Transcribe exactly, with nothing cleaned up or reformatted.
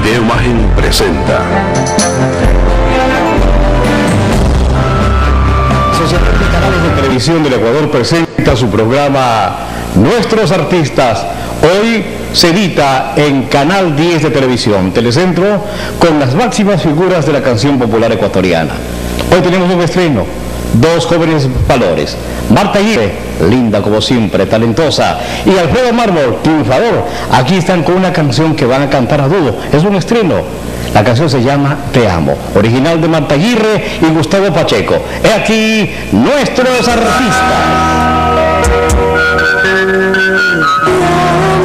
Videoimagen presenta. Asociación de Canales de Televisión del Ecuador presenta su programa Nuestros Artistas. Hoy se edita en Canal diez de Televisión, Telecentro, con las máximas figuras de la canción popular ecuatoriana. Hoy tenemos un estreno, dos jóvenes valores, Marta Aguirre, linda como siempre, talentosa, y Alfredo Mármol, triunfador. Aquí están con una canción que van a cantar a dúo, es un estreno. La canción se llama Te Amo, original de Marta Aguirre y Gustavo Pacheco. He aquí Nuestros Artistas.